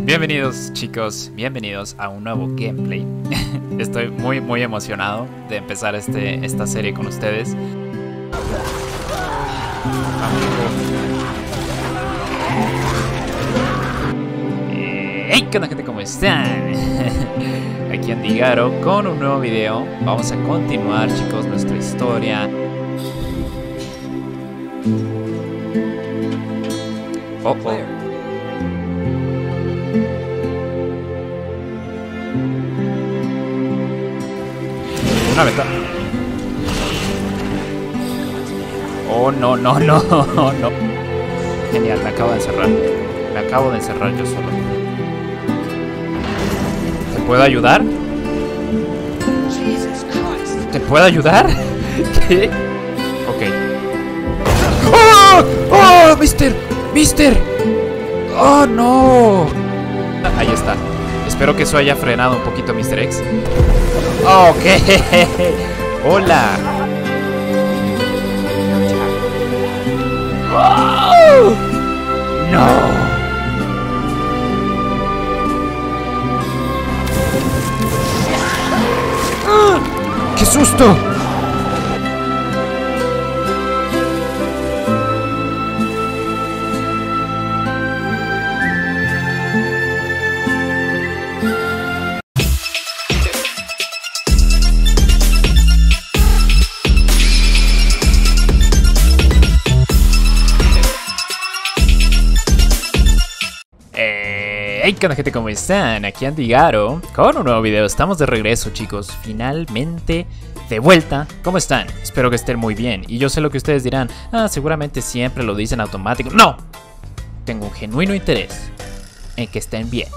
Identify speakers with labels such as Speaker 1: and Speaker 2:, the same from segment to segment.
Speaker 1: Bienvenidos chicos, bienvenidos a un nuevo gameplay. Estoy muy emocionado de empezar esta serie con ustedes. Hey, ¿qué onda gente? ¿Cómo están? Aquí Andigaro con un nuevo video. Vamos a continuar chicos nuestra historia. Una ventana. Oh, no. Genial, me acabo de encerrar. Me acabo de encerrar yo solo. ¿Te puedo ayudar? ¿Te puedo ayudar? ¿Qué? Ok. ¡Oh! ¡Oh! ¡Mister! ¡Oh, no! Ahí está. Espero que eso haya frenado un poquito Mr. X. Ok. Hola. Oh, no. ¡Qué susto! Hey, ¿qué onda gente? ¿Cómo están? Aquí Andigaro con un nuevo video. Estamos de regreso chicos, finalmente de vuelta. ¿Cómo están? Espero que estén muy bien. Y yo sé lo que ustedes dirán, seguramente siempre lo dicen automático. ¡No! Tengo un genuino interés en que estén bien.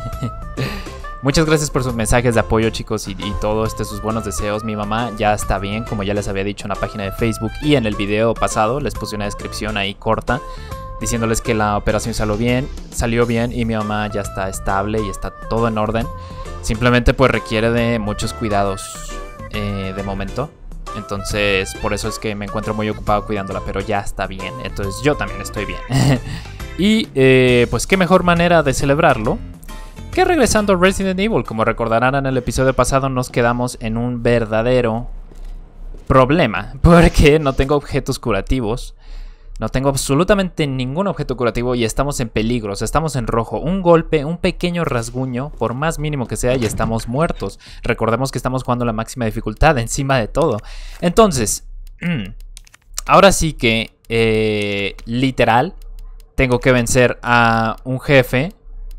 Speaker 1: Muchas gracias por sus mensajes de apoyo chicos y todos sus buenos deseos. Mi mamá ya está bien, como ya les había dicho en la página de Facebook y en el video pasado. Les puse una descripción ahí corta diciéndoles que la operación salió bien y mi mamá ya está estable y está todo en orden. Simplemente pues requiere de muchos cuidados de momento. Entonces por eso es que me encuentro muy ocupado cuidándola, pero ya está bien. Entonces yo también estoy bien. Y pues qué mejor manera de celebrarlo que regresando a Resident Evil. Como recordarán, en el episodio pasado nos quedamos en un verdadero problema, porque no tengo objetos curativos. No tengo absolutamente ningún objeto curativo y estamos en peligro, o sea, estamos en rojo. Un golpe, un pequeño rasguño, por más mínimo que sea, y estamos muertos. Recordemos que estamos jugando la máxima dificultad encima de todo. Entonces, ahora sí que, literal, tengo que vencer a un jefe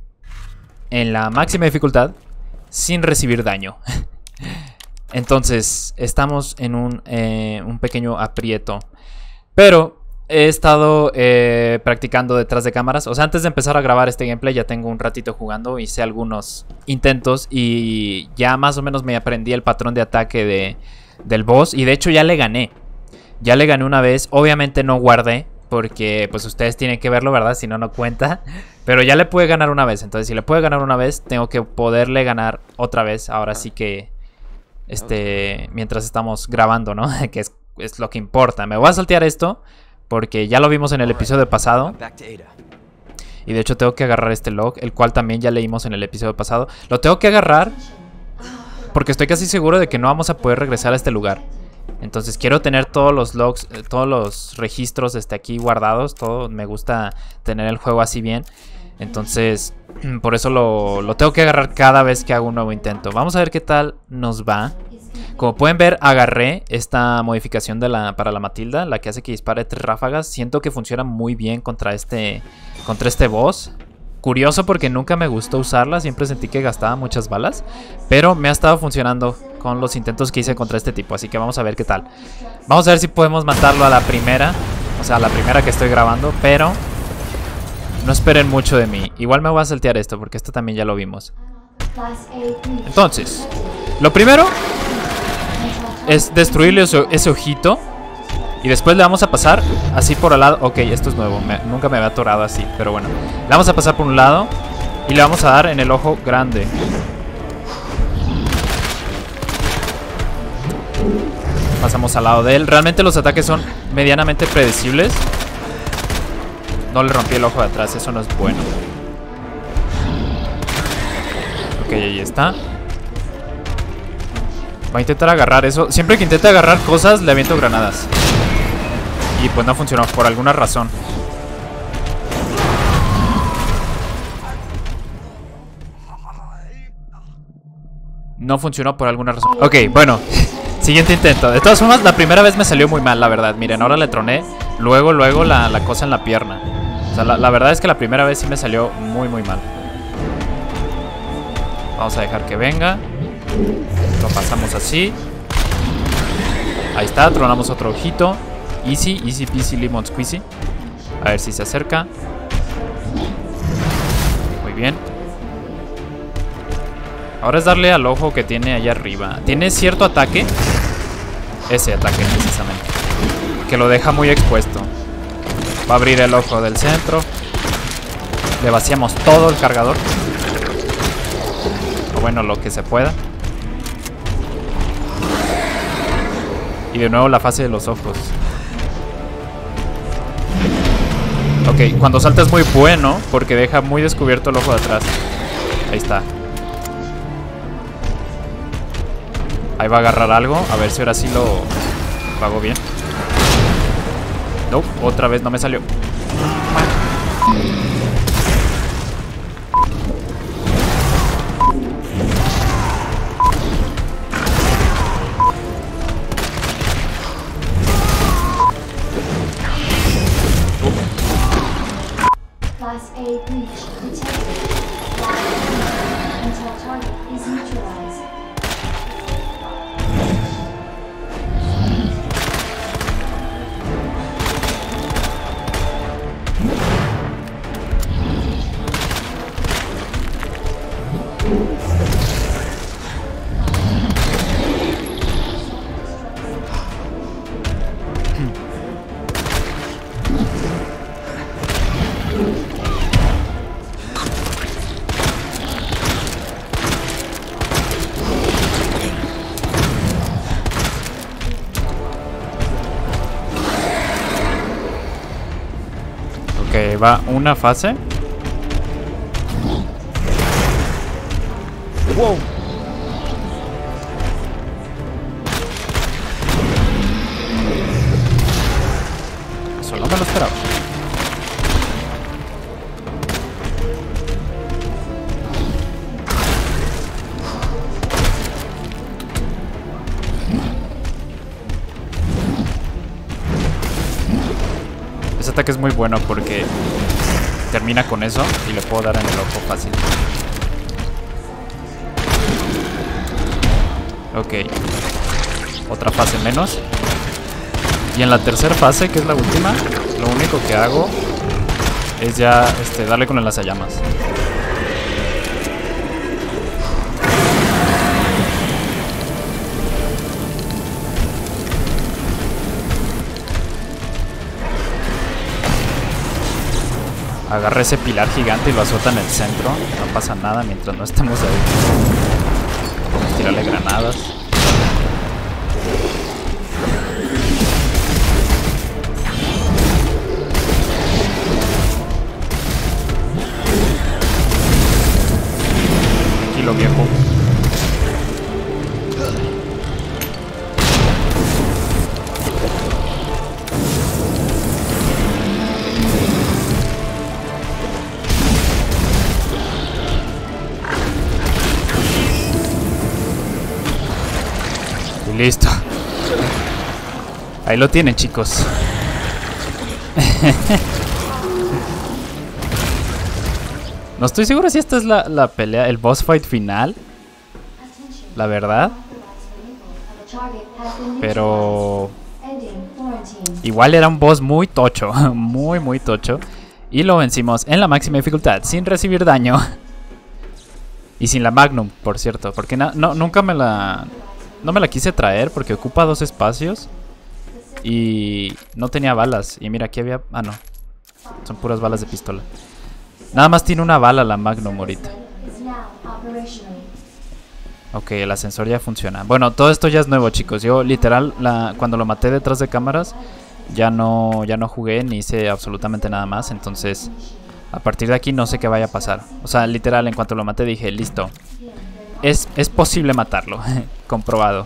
Speaker 1: en la máxima dificultad sin recibir daño. Entonces, estamos en un pequeño aprieto. Pero he estado practicando detrás de cámaras. O sea, antes de empezar a grabar este gameplay ya tengo un ratito jugando. Hice algunos intentos y ya más o menos me aprendí el patrón de ataque del boss. Y de hecho ya le gané. Ya le gané una vez. Obviamente no guardé porque pues ustedes tienen que verlo, ¿verdad? Si no, no cuenta. Pero ya le pude ganar una vez. Entonces si le pude ganar una vez, tengo que poderle ganar otra vez. Ahora sí que mientras estamos grabando, ¿no? Que es lo que importa. Me voy a saltear esto porque ya lo vimos en el episodio pasado. Y de hecho tengo que agarrar este log, el cual también ya leímos en el episodio pasado. Lo tengo que agarrar porque estoy casi seguro de que no vamos a poder regresar a este lugar. Entonces quiero tener todos los logs, todos los registros aquí guardados. Todo, me gusta tener el juego así bien. Entonces por eso lo tengo que agarrar cada vez que hago un nuevo intento. Vamos a ver qué tal nos va. Como pueden ver, agarré esta modificación para la Matilda, la que hace que dispare 3 ráfagas. Siento que funciona muy bien contra este boss. Curioso porque nunca me gustó usarla, siempre sentí que gastaba muchas balas. Pero me ha estado funcionando con los intentos que hice contra este tipo, así que vamos a ver qué tal. Vamos a ver si podemos matarlo a la primera, o sea, a la primera que estoy grabando, pero no esperen mucho de mí. Igual me voy a saltear esto porque esto también ya lo vimos. Entonces, lo primero es destruirle ese ojito. Y después le vamos a pasar así por al lado. Ok, esto es nuevo, nunca me había atorado así. Pero bueno, le vamos a pasar por un lado y le vamos a dar en el ojo grande. Pasamos al lado de él. Realmente los ataques son medianamente predecibles. No le rompí el ojo de atrás, eso no es bueno. Ok, ahí está. Va a intentar agarrar eso. Siempre que intente agarrar cosas, le aviento granadas. Y pues no funcionó, por alguna razón. No funcionó por alguna razón. Ok, bueno. Siguiente intento. De todas formas, la primera vez me salió muy mal, la verdad. Miren, ahora le troné. Luego la cosa en la pierna. O sea, la verdad es que la primera vez sí me salió muy mal. Vamos a dejar que venga. Lo pasamos así. Ahí está, tronamos otro ojito. Easy, easy peasy lemon squeezy. A ver si se acerca. Muy bien. Ahora es darle al ojo que tiene allá arriba. Tiene cierto ataque. Ese ataque precisamente, que lo deja muy expuesto. Va a abrir el ojo del centro. Le vaciamos todo el cargador. O bueno, lo que se pueda. Y de nuevo la fase de los ojos. Ok, cuando salta es muy bueno porque deja muy descubierto el ojo de atrás. Ahí está. Ahí va a agarrar algo. A ver si ahora sí lo hago bien. No, otra vez no me salió.
Speaker 2: Class A breach detected. Until target is neutralized.
Speaker 1: Ok, va una fase. Wow. Eso no me lo esperaba. Ese ataque es muy bueno porque termina con eso y le puedo dar en el ojo fácil. Ok. Otra fase menos. Y en la tercera fase, que es la última, lo único que hago es ya darle con el lanzallamas. Agarra ese pilar gigante y lo azota en el centro. No pasa nada mientras no estemos ahí. Tírale granadas. Tranquilo, viejo. Listo. Ahí lo tienen, chicos. No estoy seguro si esta es la pelea, el boss fight final. La verdad. Pero igual era un boss muy tocho. Muy tocho. Y lo vencimos en la máxima dificultad, sin recibir daño. Y sin la Magnum, por cierto. Porque nunca me la... No me la quise traer porque ocupa 2 espacios. Y no tenía balas. Y mira, aquí había... Ah, no. Son puras balas de pistola. Nada más tiene una bala la Magnum ahorita. Ok, el ascensor ya funciona. Bueno, todo esto ya es nuevo, chicos. Yo literal, cuando lo maté detrás de cámaras, ya no jugué ni hice absolutamente nada más. Entonces, a partir de aquí no sé qué vaya a pasar. O sea, literal, en cuanto lo maté dije, listo. es posible matarlo. Comprobado.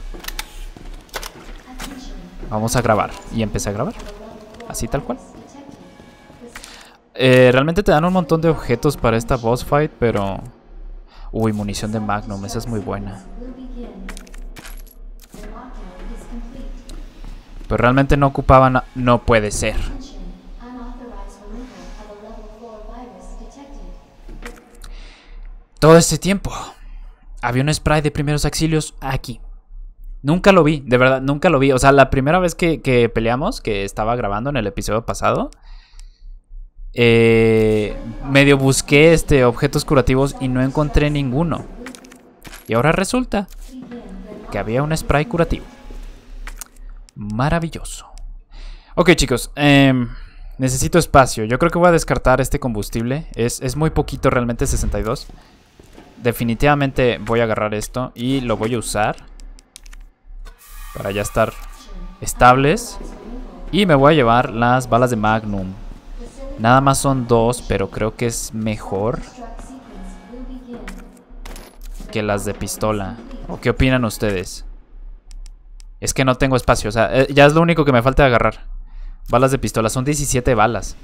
Speaker 1: Vamos a grabar. Y empecé a grabar. Así tal cual. Realmente te dan un montón de objetos para esta boss fight, pero... Uy, munición de Magnum, esa es muy buena. Pero realmente no ocupaban... No puede ser. Todo este tiempo había un spray de primeros auxilios aquí. Nunca lo vi, de verdad, nunca lo vi. O sea, la primera vez que peleamos, que estaba grabando en el episodio pasado, medio busqué objetos curativos y no encontré ninguno. Y ahora resulta que había un spray curativo. Maravilloso. Ok, chicos, necesito espacio. Yo creo que voy a descartar este combustible. Es muy poquito realmente, 62. Definitivamente voy a agarrar esto y lo voy a usar para ya estar estables. Y me voy a llevar las balas de Magnum. Nada más son 2, pero creo que es mejor que las de pistola. ¿O qué opinan ustedes? Es que no tengo espacio, o sea, ya es lo único que me falta de agarrar. Balas de pistola, son 17 balas.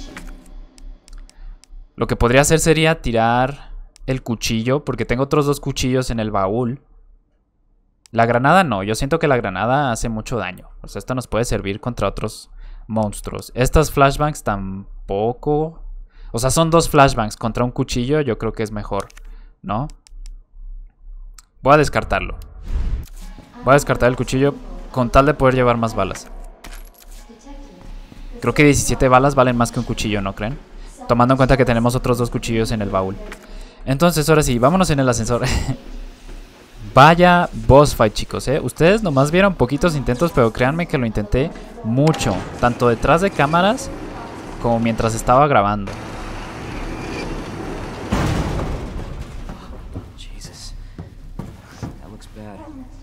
Speaker 1: Lo que podría hacer sería tirar el cuchillo, porque tengo otros 2 cuchillos en el baúl. La granada no, yo siento que la granada hace mucho daño. O sea, esto nos puede servir contra otros monstruos. Estas flashbangs tampoco. O sea, son 2 flashbangs contra un cuchillo, yo creo que es mejor, ¿no? Voy a descartarlo. Voy a descartar el cuchillo con tal de poder llevar más balas. Creo que 17 balas valen más que un cuchillo, ¿no creen? Tomando en cuenta que tenemos otros 2 cuchillos en el baúl. Entonces, ahora sí, vámonos en el ascensor. Vaya boss fight, chicos, ¿eh? Ustedes nomás vieron poquitos intentos, pero créanme que lo intenté mucho. Tanto detrás de cámaras como mientras estaba grabando.
Speaker 3: Jesus. That looks bad.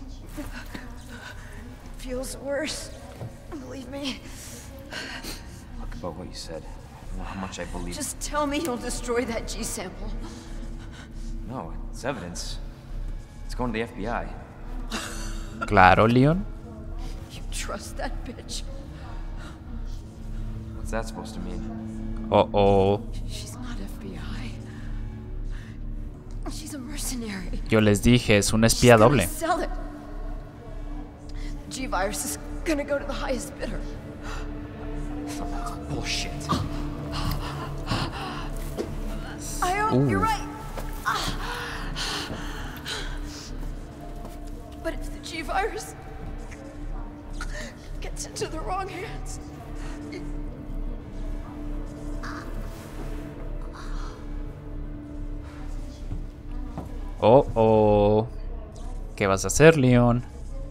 Speaker 4: Feels worse. Believe me.
Speaker 3: Look about what you said. I don't know how much I believe.
Speaker 4: Just tell me you'll destroy that G sample.
Speaker 3: No, it's evidence. It's going to the FBI.
Speaker 1: Claro, Leon.
Speaker 4: You trust that bitch?
Speaker 3: What's that supposed to mean?
Speaker 1: Oh.
Speaker 4: She's not FBI. She's a mercenary.
Speaker 1: Yo les dije, es un espía doble.
Speaker 4: She's gonna sell it. G-Virus is gonna go to the highest bidder.
Speaker 3: Bullshit.
Speaker 4: I hope you're right. But if the G-Virus gets into the wrong hands...
Speaker 1: Oh. ¿Qué vas a hacer, Leon?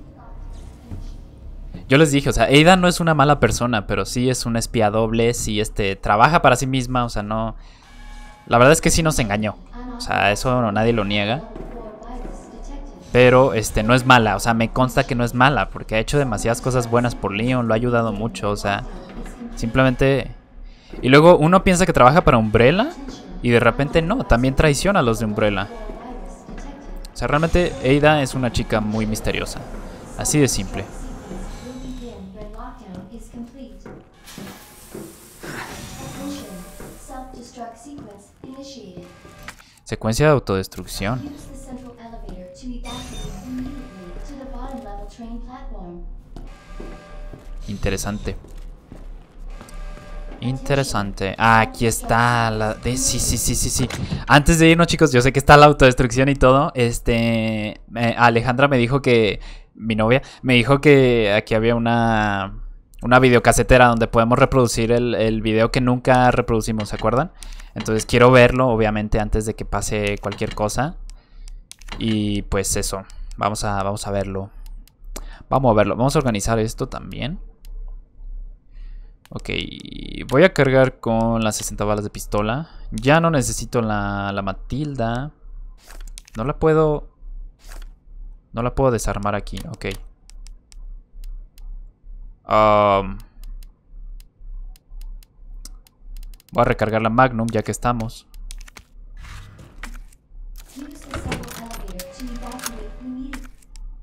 Speaker 1: Yo les dije, o sea, Ada no es una mala persona, pero sí es una espía doble, sí trabaja para sí misma, o sea, no... La verdad es que sí nos engañó. O sea, eso nadie lo niega. Pero no es mala, o sea, me consta que no es mala, porque ha hecho demasiadas cosas buenas por Leon, lo ha ayudado mucho, o sea, simplemente... Y luego uno piensa que trabaja para Umbrella y de repente no, también traiciona a los de Umbrella. O sea, realmente Ada es una chica muy misteriosa, así de simple. Secuencia de autodestrucción. Interesante. Interesante. Ah, aquí está la de... Sí. Antes de irnos, chicos, yo sé que está la autodestrucción y todo. Alejandra me dijo que... Mi novia me dijo que aquí había una videocasetera donde podemos reproducir el video que nunca reproducimos, ¿se acuerdan? Entonces quiero verlo, obviamente, antes de que pase cualquier cosa. Y pues eso, vamos a verlo. Vamos a verlo, vamos a organizar esto también. Ok, voy a cargar con las 60 balas de pistola. Ya no necesito la Matilda. No la puedo desarmar aquí, ok. Voy a recargar la Magnum ya que estamos.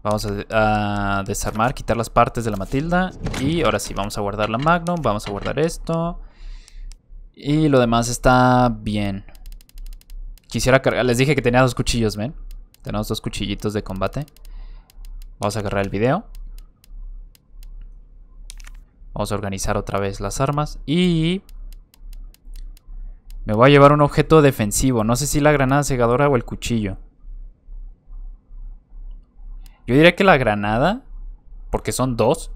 Speaker 1: Vamos a desarmar, quitar las partes de la Matilda. Y ahora sí, vamos a guardar la Magnum. Vamos a guardar esto. Y lo demás está bien. Quisiera cargar. Les dije que tenía 2 cuchillos, ¿ven? Tenemos 2 cuchillitos de combate. Vamos a agarrar el video. Vamos a organizar otra vez las armas. Y me voy a llevar un objeto defensivo. No sé si la granada cegadora o el cuchillo. Yo diría que la granada, porque son 2.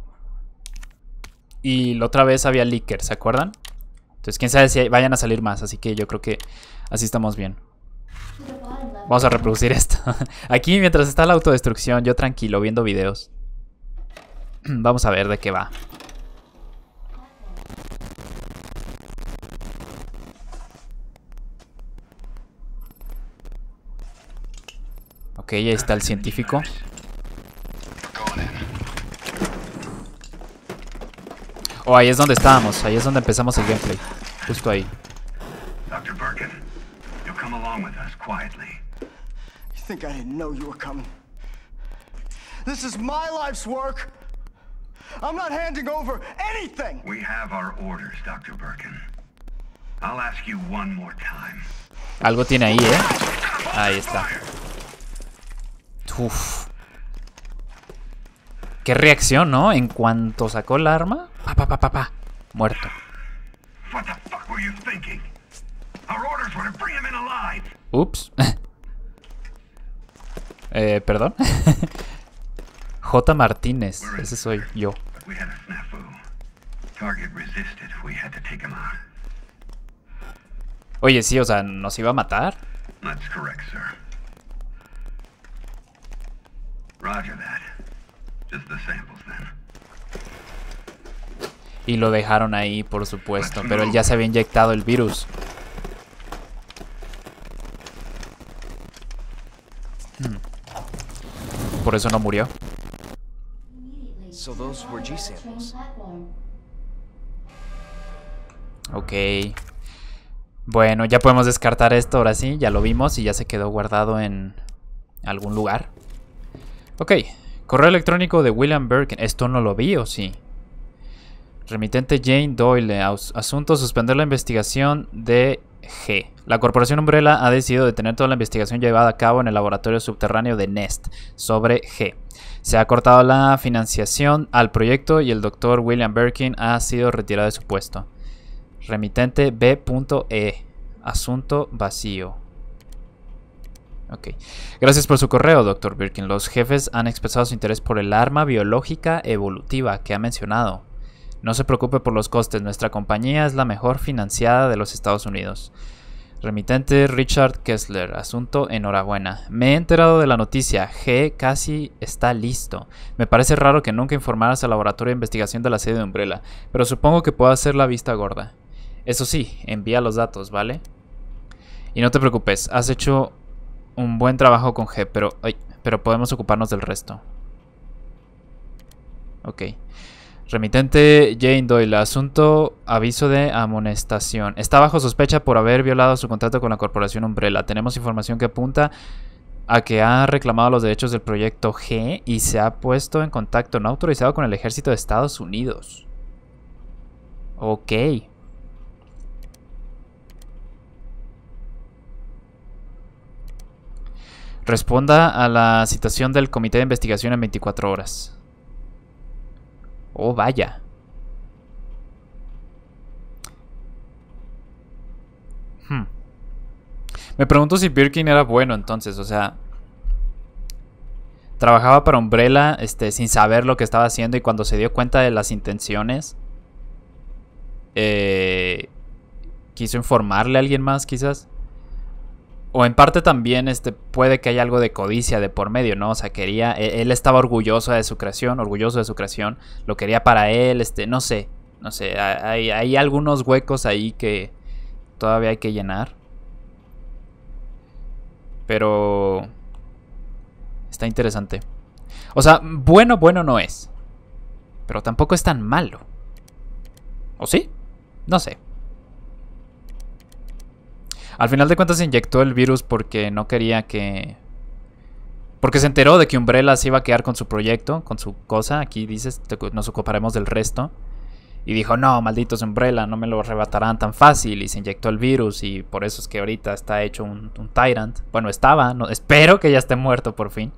Speaker 1: Y la otra vez había Licker, ¿se acuerdan? Entonces quién sabe si vayan a salir más. Así que yo creo que así estamos bien. Vamos a reproducir esto. Aquí mientras está la autodestrucción, yo tranquilo, viendo videos. Vamos a ver de qué va. Ok, ahí está el científico. Oh, ahí es donde estábamos. Ahí es donde empezamos el gameplay. Justo ahí.
Speaker 5: Dr. Birkin, you'll come along with us quietly.
Speaker 6: You think I didn't know you were coming? This is my life's work. I'm not handing over anything.
Speaker 5: We have our orders, Dr. Birkin. I'll ask you one more time.
Speaker 1: Algo tiene ahí, ¿eh? Ahí está. Uf. Qué reacción, ¿no? En cuanto sacó el arma. Pa. Muerto.
Speaker 5: What the fuck were you thinking? Our orders were to bring him in alive.
Speaker 1: Ups. Perdón. J. Martínez. Ese soy yo.
Speaker 5: We had a snafu. Target resisted. We had to take him out.
Speaker 1: Oye, sí, o sea, ¿nos iba a matar?
Speaker 5: That's correct, sir. Roger that. Just the samples then.
Speaker 1: Y lo dejaron ahí, por supuesto. Pero él ya se había inyectado el virus. Por eso no murió.
Speaker 3: So those were G samples.
Speaker 1: Ok. Bueno, ya podemos descartar esto ahora sí. Ya lo vimos y ya se quedó guardado en algún lugar. Ok. Correo electrónico de William Birkin. ¿Esto no lo vi o sí? Remitente Jane Doyle. Asunto: suspender la investigación de G. La corporación Umbrella ha decidido detener toda la investigación llevada a cabo en el laboratorio subterráneo de Nest sobre G. Se ha cortado la financiación al proyecto y el Dr. William Birkin ha sido retirado de su puesto. Remitente B.E. Asunto vacío. Ok. Gracias por su correo, Dr. Birkin. Los jefes han expresado su interés por el arma biológica evolutiva que ha mencionado. No se preocupe por los costes. Nuestra compañía es la mejor financiada de los Estados Unidos. Remitente Richard Kessler. Asunto: enhorabuena. Me he enterado de la noticia. G casi está listo. Me parece raro que nunca informaras al laboratorio de investigación de la sede de Umbrella, pero supongo que puedo hacer la vista gorda. Eso sí, envía los datos, ¿vale? Y no te preocupes, has hecho un buen trabajo con G, pero podemos ocuparnos del resto. Ok. Remitente Jane Doyle. Asunto: aviso de amonestación. Está bajo sospecha por haber violado su contrato con la corporación Umbrella. Tenemos información que apunta a que ha reclamado los derechos del proyecto G y se ha puesto en contacto no autorizado con el ejército de Estados Unidos. Ok. Responda a la citación del comité de investigación en 24 horas. Oh, vaya. Me pregunto si Birkin era bueno entonces, o sea, trabajaba para Umbrella sin saber lo que estaba haciendo, y cuando se dio cuenta de las intenciones, quiso informarle a alguien más, quizás. O en parte también puede que haya algo de codicia de por medio, ¿no? O sea, él estaba orgulloso de su creación, lo quería para él, no sé, hay algunos huecos ahí que todavía hay que llenar. Pero está interesante. O sea, bueno no es, pero tampoco es tan malo. ¿O sí? No sé. Al final de cuentas se inyectó el virus porque no quería que Porque se enteró de que Umbrella se iba a quedar con su proyecto, con su cosa. Aquí dices, nos ocuparemos del resto. Y dijo, no, malditos Umbrella, no me lo arrebatarán tan fácil. Y se inyectó el virus y por eso es que ahorita está hecho un Tyrant. Bueno, estaba, no, espero que ya esté muerto por fin.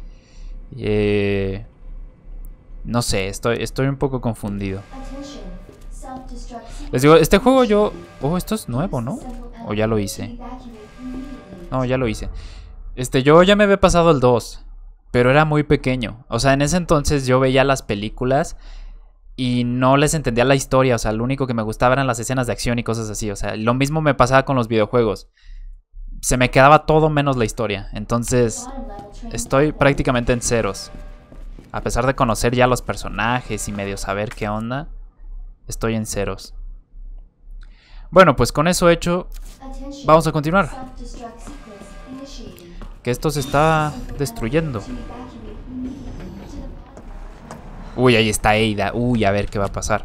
Speaker 1: No sé, estoy un poco confundido.
Speaker 2: Attention. Self-destruct sequence.
Speaker 1: Les digo, este juego yo... Oh, esto es nuevo, ¿no? O ya lo hice.
Speaker 2: Evacuate immediately.
Speaker 1: No, ya lo hice. Yo ya me había pasado el 2, pero era muy pequeño. O sea, en ese entonces yo veía las películas y no les entendía la historia. O sea, lo único que me gustaba eran las escenas de acción y cosas así. O sea, lo mismo me pasaba con los videojuegos. Se me quedaba todo menos la historia. Entonces,
Speaker 2: Bottom level training
Speaker 1: estoy
Speaker 2: pipeline.
Speaker 1: prácticamente en ceros. A pesar de conocer ya los personajes y medio saber qué onda, estoy en ceros. Bueno, pues con eso hecho,
Speaker 2: Attention.
Speaker 1: vamos a continuar.
Speaker 2: Self-destruct sequence initiating.
Speaker 1: Que esto se está destruyendo.
Speaker 2: To evacuate immediately to the pod.
Speaker 1: Uy, ahí está Ada. Uy, a ver qué va a pasar.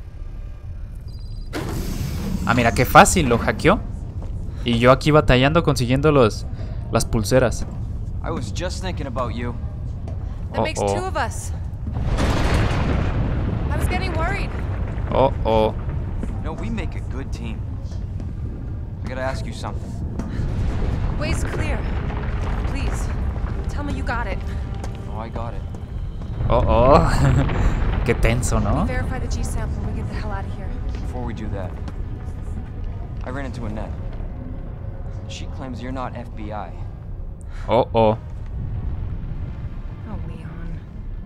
Speaker 1: Ah, mira, qué fácil, lo hackeó. Y yo aquí batallando consiguiendo las pulseras.
Speaker 3: I was just thinking about you.
Speaker 4: That makes two of us. I was getting worried.
Speaker 1: Oh, oh.
Speaker 3: No, we make a good team. I gotta ask you something.
Speaker 4: Way's clear. Please, tell me you got it.
Speaker 3: Oh, I got it.
Speaker 1: Oh, oh. Qué tenso, ¿no?
Speaker 4: Verify the G sample when we get the hell out of here.
Speaker 3: Before we do that, I ran into Annette. She claims you're not FBI.
Speaker 1: Oh, oh.
Speaker 4: Oh, Leon.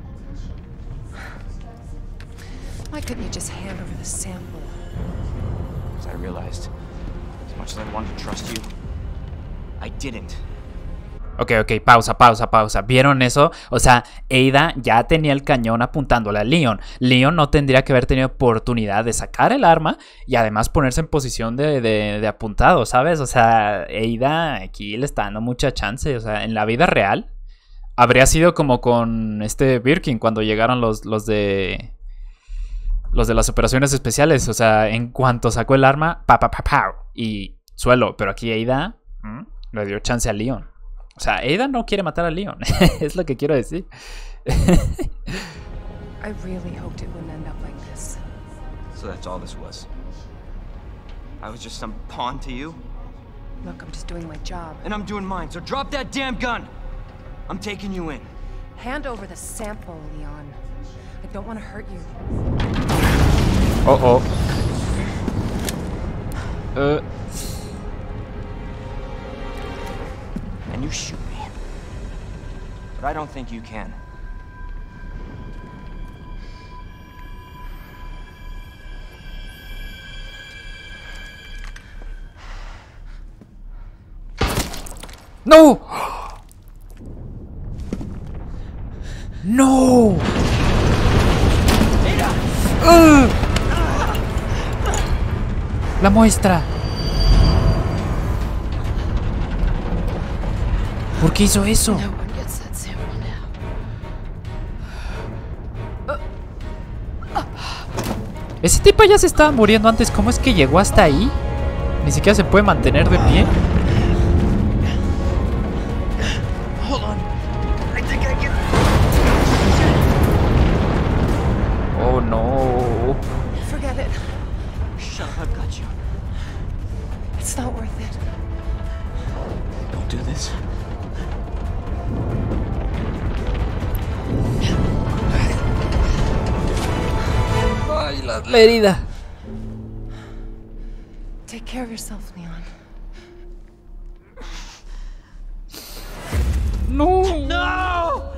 Speaker 4: Why couldn't you just hand over the sample?
Speaker 3: As I realized, as much as I wanted to trust you, I didn't.
Speaker 1: Ok, pausa. ¿Vieron eso? O sea, Ada ya tenía el cañón apuntándole a Leon. Leon no tendría que haber tenido oportunidad de sacar el arma y además ponerse en posición de apuntado, ¿sabes? O sea, Ada aquí le está dando mucha chance. O sea, en la vida real habría sido como con Birkin cuando llegaron los de las operaciones especiales. O sea, en cuanto sacó el arma, y suelo. Pero aquí Ada le dio chance a Leon. O sea, Ada no quiere matar a Leon. Es lo que quiero decir.
Speaker 4: I really hoped it wouldn't end up like this.
Speaker 3: So that's all this was. I was just some pawn to you,
Speaker 4: Look, I'm just doing my job.
Speaker 3: and I'm doing mine, so drop that damn gun! I'm taking you in.
Speaker 4: Hand over the sample, Leon. I don't want to hurt you.
Speaker 1: Oh, oh.
Speaker 3: And you shoot me. But I don't think you can.
Speaker 1: ¡No! ¡No! La muestra. ¿Por qué hizo eso?
Speaker 4: No one gets that sample now.
Speaker 1: Ese tipo ya se estaba muriendo antes. ¿Cómo es que llegó hasta ahí? Ni siquiera se puede mantener de pie.
Speaker 6: Hold on. I think I can.
Speaker 1: Oh, no.
Speaker 4: Forget it.
Speaker 3: Shut up, I've got you.
Speaker 4: It's not worth it.
Speaker 3: Don't do this.
Speaker 1: Ay, la herida.
Speaker 4: Take care of yourself, Leon.
Speaker 1: No.
Speaker 3: No!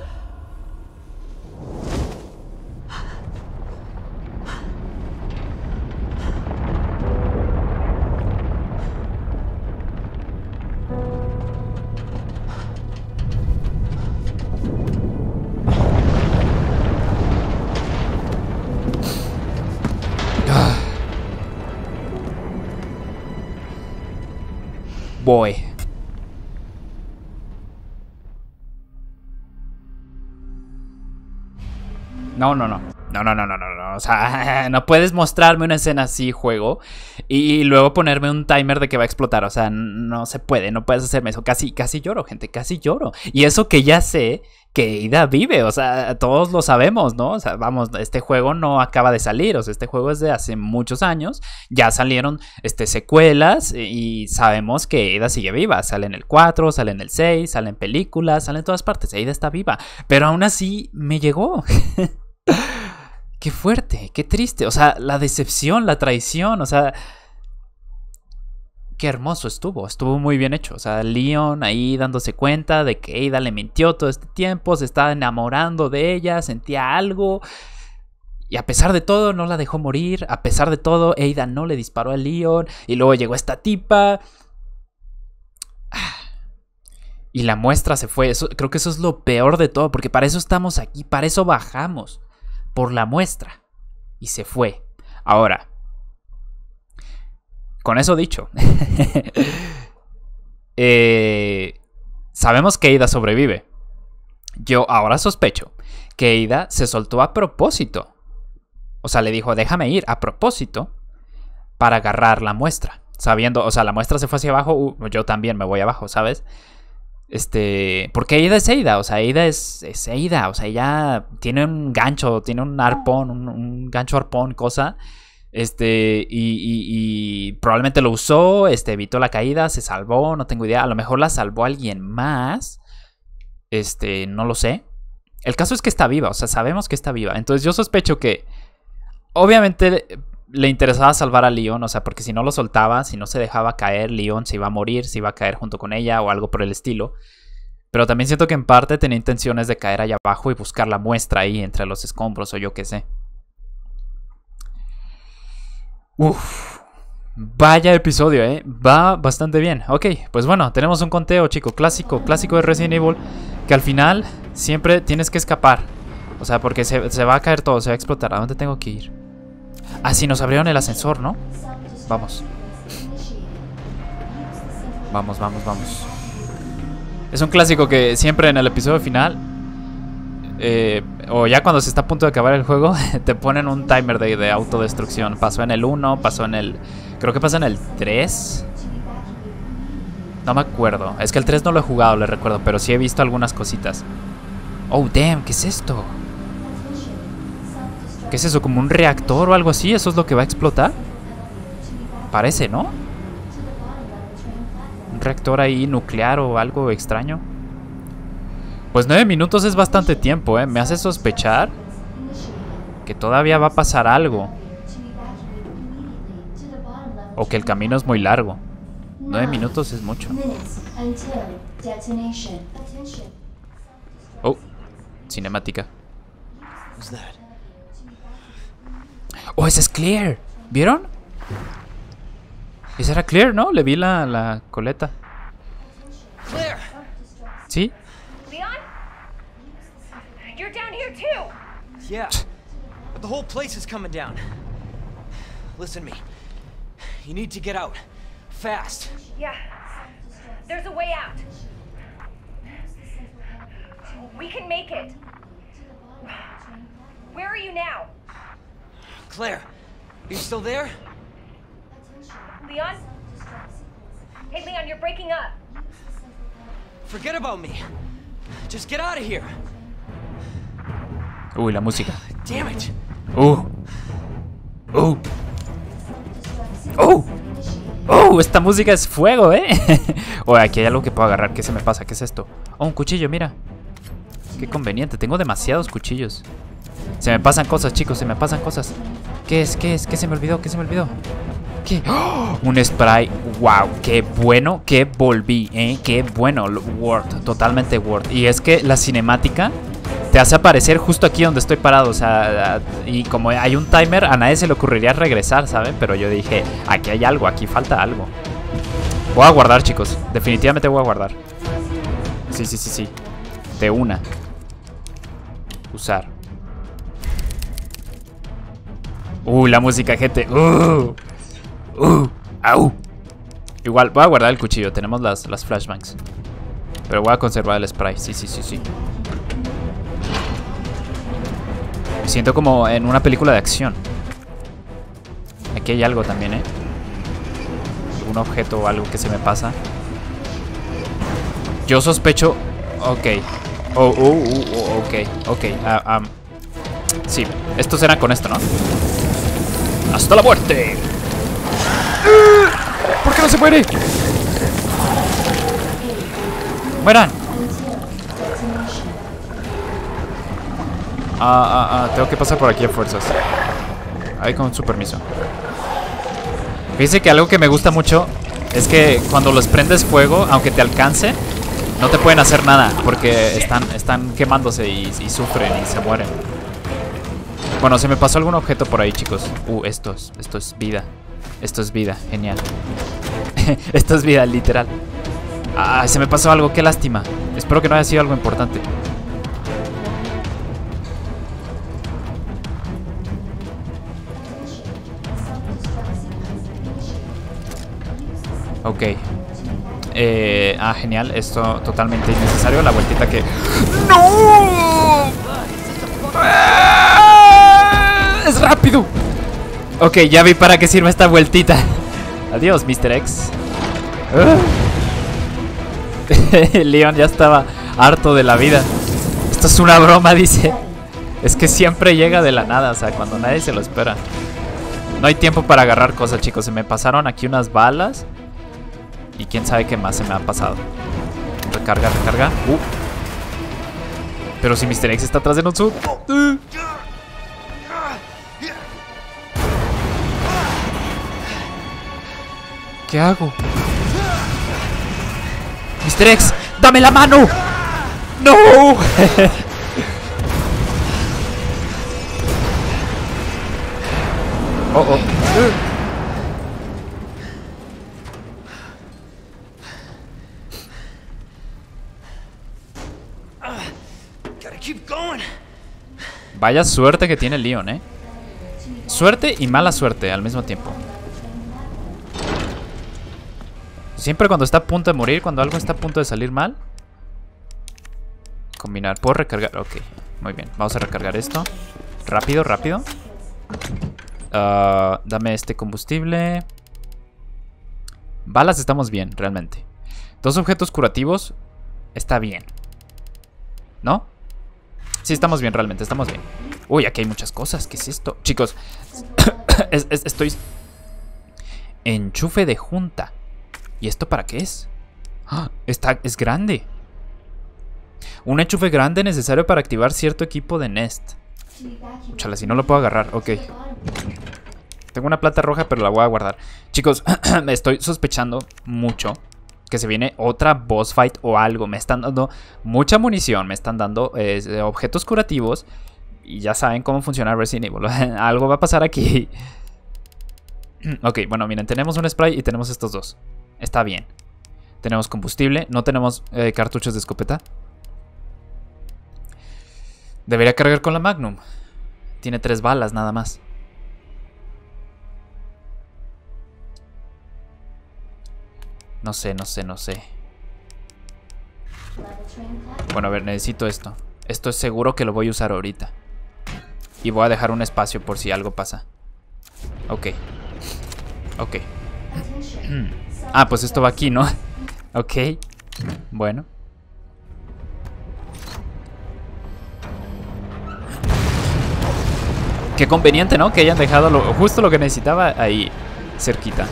Speaker 1: Boy. No. o sea, no puedes mostrarme una escena así, juego, y luego ponerme un timer de que va a explotar. O sea, no se puede, no puedes hacerme eso. Casi lloro, gente, casi lloro. Y eso que ya sé que Ada vive, o sea, todos lo sabemos, ¿no? O sea, vamos, este juego no acaba de salir, o sea, este juego es de hace muchos años, ya salieron secuelas y sabemos que Ada sigue viva, sale en el 4, sale en el 6, sale en películas, sale en todas partes, Ada está viva, pero aún así me llegó. Qué fuerte, qué triste, o sea, la decepción, la traición, o sea... Qué hermoso estuvo muy bien hecho. O sea, Leon ahí dándose cuenta de que Ada le mintió todo este tiempo, se estaba enamorando de ella, sentía algo. Y a pesar de todo, no la dejó morir. A pesar de todo, Ada no le disparó a Leon. Y luego llegó esta tipa. Y la muestra se fue. Creo que eso es lo peor de todo, porque para eso estamos aquí, para eso bajamos. Por la muestra. Y se fue. Ahora... Con eso dicho, sabemos que Ada sobrevive. Yo ahora sospecho que Ada se soltó a propósito. O sea, le dijo, déjame ir a propósito para agarrar la muestra. Sabiendo, o sea, la muestra se fue hacia abajo, yo también me voy abajo, ¿sabes? Porque Ada es Ada, o sea, Ada es Ada. O sea, ella tiene un gancho, tiene un arpón, un gancho arpón, cosa... y probablemente lo usó, evitó la caída, se salvó, no tengo idea. A lo mejor la salvó alguien más. No lo sé. El caso es que está viva, o sea, sabemos que está viva. Entonces yo sospecho que obviamente le interesaba salvar a Leon, o sea, porque si no lo soltaba, si no se dejaba caer, Leon se iba a morir, se iba a caer junto con ella o algo por el estilo. Pero también siento que en parte tenía intenciones de caer allá abajo y buscar la muestra ahí entre los escombros o yo qué sé. Uf, vaya episodio, va bastante bien. Ok, pues bueno, tenemos un conteo, chico, clásico de Resident Evil, que al final siempre tienes que escapar. O sea, porque se va a caer todo, se va a explotar. ¿A dónde tengo que ir? Ah, sí, nos abrieron el ascensor, ¿no? Vamos. Vamos. Es un clásico que siempre en el episodio final... o ya cuando se está a punto de acabar el juego, te ponen un timer de autodestrucción. Pasó en el 1, pasó en el... Creo que pasa en el 3. No me acuerdo. Es que el 3 no lo he jugado, le recuerdo, pero sí he visto algunas cositas. Oh, damn, ¿qué es esto? ¿Qué es eso? ¿Como un reactor o algo así? ¿Eso es lo que va a explotar? Parece, ¿no? Un reactor ahí nuclear o algo extraño. Pues 9 minutos es bastante tiempo, Me hace sospechar que todavía va a pasar algo. O que el camino es muy largo. 9 minutos es mucho. Oh, cinemática. Oh, esa es Claire. ¿Vieron? Esa era Claire, ¿no? Le vi la coleta.
Speaker 3: Claire!
Speaker 1: ¿Sí?
Speaker 4: You're down here too!
Speaker 3: Yeah, but the whole place is coming down. Listen to me. You need to get out. Fast.
Speaker 4: Yeah. There's a way out. We can make it. Where are you now?
Speaker 3: Claire, are you still there?
Speaker 4: Leon? Hey, Leon, you're breaking up.
Speaker 3: Forget about me. Just get out of here.
Speaker 1: Uy, la música.
Speaker 3: Damn it.
Speaker 1: Esta música es fuego, Oye, aquí hay algo que puedo agarrar. ¿Qué se me pasa? ¿Qué es esto? Oh, un cuchillo, mira. Qué conveniente. Tengo demasiados cuchillos. Se me pasan cosas, chicos. Se me pasan cosas. ¿Qué es? ¿Qué se me olvidó? ¿Qué? ¡Oh! Un spray. Wow, qué bueno que volví, Qué bueno. Word, totalmente Word. Y es que la cinemática te hace aparecer justo aquí donde estoy parado. O sea, y como hay un timer, a nadie se le ocurriría regresar, ¿saben? Pero yo dije, aquí hay algo, aquí falta algo. Voy a guardar, chicos. Definitivamente voy a guardar. Sí. De una. Usar. La música, gente. Au. Igual, voy a guardar el cuchillo. Tenemos las flashbangs. Pero voy a conservar el spray. Sí. Me siento como en una película de acción. Aquí hay algo también, ¿eh? Algún objeto o algo que se me pasa. Yo sospecho... Ok. Ok. Sí, estos eran con esto, ¿no? ¡Hasta la muerte! ¿Por qué no se muere? ¡Mueran! Tengo que pasar por aquí a fuerzas. Ahí con su permiso. Fíjense que algo que me gusta mucho es que cuando los prendes fuego, aunque te alcance, no te pueden hacer nada porque están quemándose y sufren y se mueren. Bueno, se me pasó algún objeto por ahí, chicos. Esto es vida. Esto es vida, genial. Esto es vida, literal. Se me pasó algo, qué lástima. Espero que no haya sido algo importante. Ok. Genial. Esto totalmente innecesario. La vueltita que... ¡No! ¡Es rápido! Ok, ya vi para qué sirve esta vueltita. Adiós, Mr. X. Leon ya estaba harto de la vida. Esto es una broma, dice. Es que siempre llega de la nada, o sea, cuando nadie se lo espera. No hay tiempo para agarrar cosas, chicos. Se me pasaron aquí unas balas. Y quién sabe qué más se me ha pasado. Recarga. Pero si Mr. X está atrás de nosotros. ¿Qué hago? Mr. X, ¡dame la mano! ¡No! Oh. Vaya suerte que tiene Leon, ¿eh? Suerte y mala suerte al mismo tiempo. Siempre cuando está a punto de morir, cuando algo está a punto de salir mal. Combinar, ¿puedo recargar? Ok, muy bien, vamos a recargar esto. Rápido. Dame este combustible. Balas estamos bien, realmente. 2 objetos curativos. Está bien, ¿no? Sí, estamos bien, realmente, estamos bien. Uy, aquí hay muchas cosas, ¿qué es esto? Chicos, estoy... Enchufe de junta. ¿Y esto para qué es? Es grande. Un enchufe grande necesario para activar cierto equipo de Nest. Úchala, si no lo puedo agarrar, ok. Tengo una plata roja, pero la voy a guardar. Chicos, me estoy sospechando mucho que se viene otra boss fight o algo. Me están dando mucha munición, me están dando objetos curativos. Y ya saben cómo funciona Resident Evil. Algo va a pasar aquí. Ok, bueno, miren, tenemos un spray y tenemos estos dos. Está bien. Tenemos combustible, no tenemos cartuchos de escopeta. Debería cargar con la Magnum. Tiene 3 balas nada más. No sé. Bueno, a ver, necesito esto. Esto es seguro que lo voy a usar ahorita. Y voy a dejar un espacio por si algo pasa. Ok. Pues esto va aquí, ¿no? Ok. Bueno. Qué conveniente, ¿no? Que hayan dejado justo lo que necesitaba ahí, cerquita.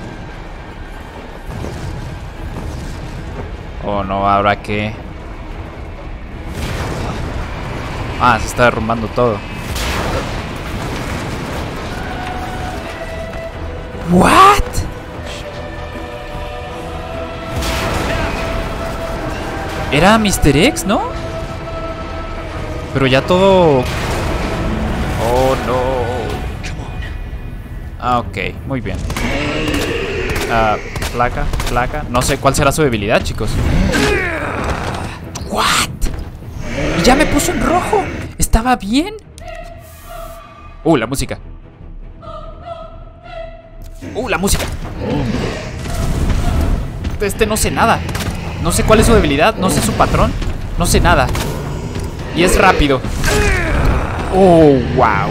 Speaker 1: Oh, no, ¿ahora qué? Se está derrumbando todo. ¿What? Era Mr. X, ¿no? Pero ya todo... Oh, no. Ok, muy bien. Placa. No sé cuál será su debilidad, chicos. ¿What? Y ya me puso en rojo. ¿Estaba bien? La música. La música. No sé nada. No sé cuál es su debilidad. No sé su patrón. No sé nada. Y es rápido. Oh, wow.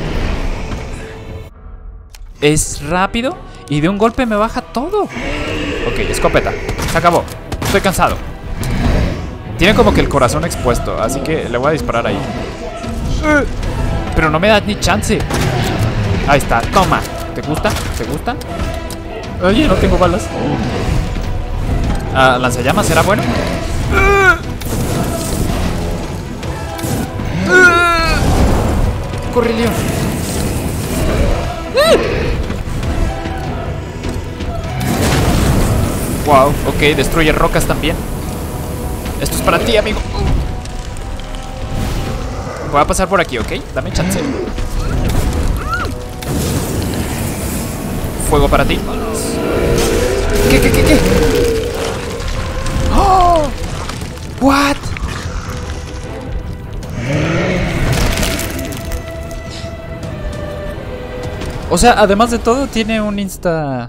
Speaker 1: Es rápido y de un golpe me baja todo. Ok, escopeta. Se acabó. Estoy cansado. Tiene como que el corazón expuesto, así que le voy a disparar ahí. Pero no me da ni chance. Ahí está, toma. ¿Te gusta? ¿Te gusta? Oye, no tengo balas. ¿Lanzallamas será bueno? Corre, Leon. Wow, ok, destruye rocas también. Esto es para ti, amigo. Voy a pasar por aquí, ¿ok? Dame chance. Fuego para ti. ¿Qué? ¡Oh! ¿What? O sea, además de todo, tiene un insta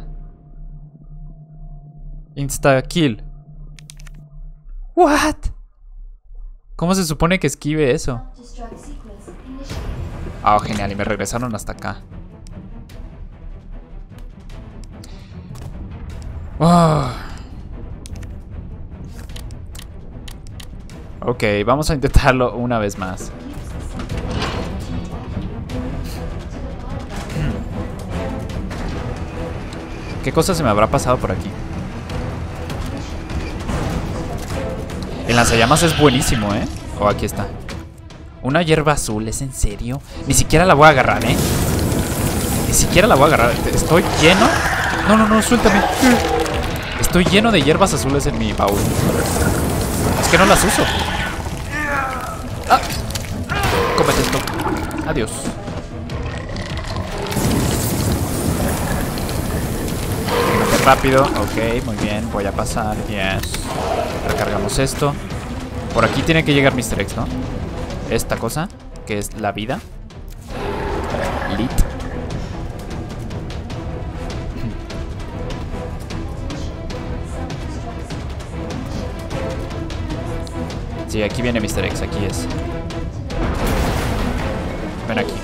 Speaker 1: kill. What? ¿Cómo se supone que esquive eso?
Speaker 2: Destruct sequence initiated.
Speaker 1: Ah, genial, y me regresaron hasta acá. Oh. Ok, vamos a intentarlo una vez más. ¿Qué cosa se me habrá pasado por aquí? El lanzallamas es buenísimo, ¿eh? Oh, aquí está. Una hierba azul, ¿es en serio? Ni siquiera la voy a agarrar, ¿eh? Ni siquiera la voy a agarrar. Estoy lleno. No, suéltame. Estoy lleno de hierbas azules en mi baúl. Es que no las uso. ¡Ah! Cómete esto. Adiós. Rápido, ok, muy bien, voy a pasar, yes. Recargamos esto. Por aquí tiene que llegar Mr. X, ¿no? Esta cosa, que es la vida. Lit. Sí, aquí viene Mr. X, aquí es. Ven aquí.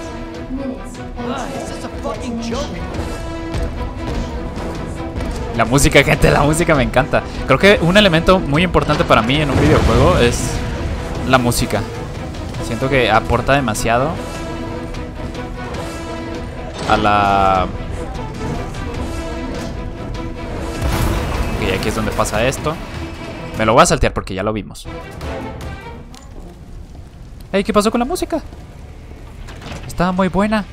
Speaker 1: La música, gente, la música me encanta. Creo que un elemento muy importante para mí en un videojuego es la música. Siento que aporta demasiado a la... Ok, aquí es donde pasa esto. Me lo voy a saltear porque ya lo vimos. Hey, ¿qué pasó con la música? Estaba muy buena.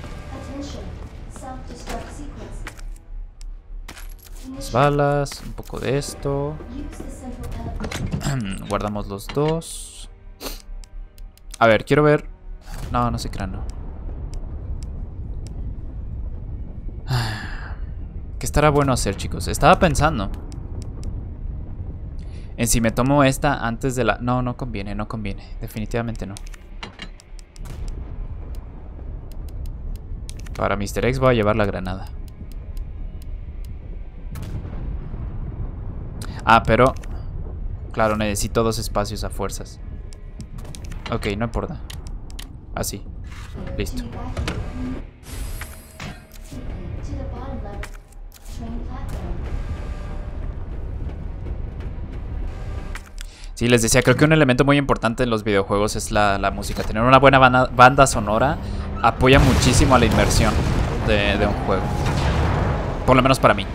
Speaker 1: Balas, un poco de esto. Guardamos los dos. A ver, quiero ver. No se crean, no. ¿Qué estará bueno hacer, chicos? Estaba pensando en si me tomo esta antes de la... No conviene, no conviene. Definitivamente no. Para Mr. X voy a llevar la granada. Ah, pero... Claro, necesito dos espacios a fuerzas. Ok, no importa. Así. Listo. Sí, les decía, creo que un elemento muy importante en los videojuegos es la música. Tener una buena banda sonora apoya muchísimo a la inmersión de un juego. Por lo menos para mí.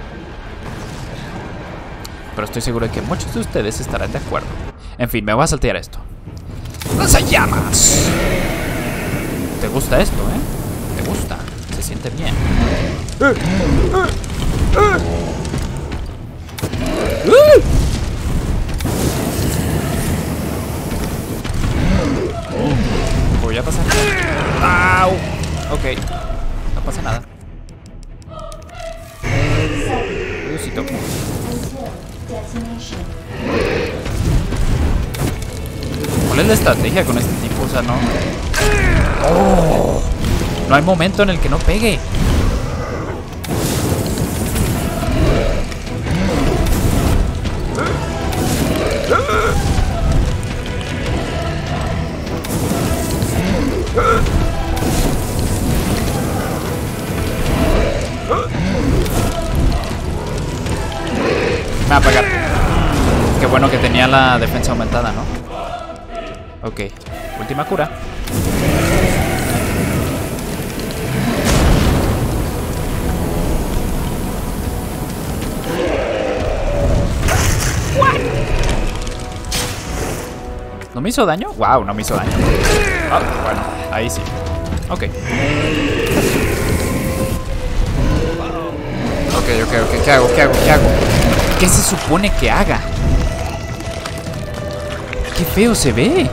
Speaker 1: Pero estoy seguro de que muchos de ustedes estarán de acuerdo. En fin, me voy a saltear esto. ¡Lanzallamas! ¿Te gusta esto, eh? ¿Te gusta? Se siente bien. Voy a pasar. ¡Au! Ok. No pasa nada. Diosito. ¿Cuál es la estrategia con este tipo? O sea, no... ¡Oh! No hay momento en el que no pegue. va a pegar. Qué bueno que tenía la defensa aumentada, ¿no? Ok, última cura. ¿No me hizo daño? Wow, no me hizo daño. Ah, bueno, ahí sí. Ok. Ok. ¿Qué hago? ¿Qué se supone que haga? ¡Qué feo se ve!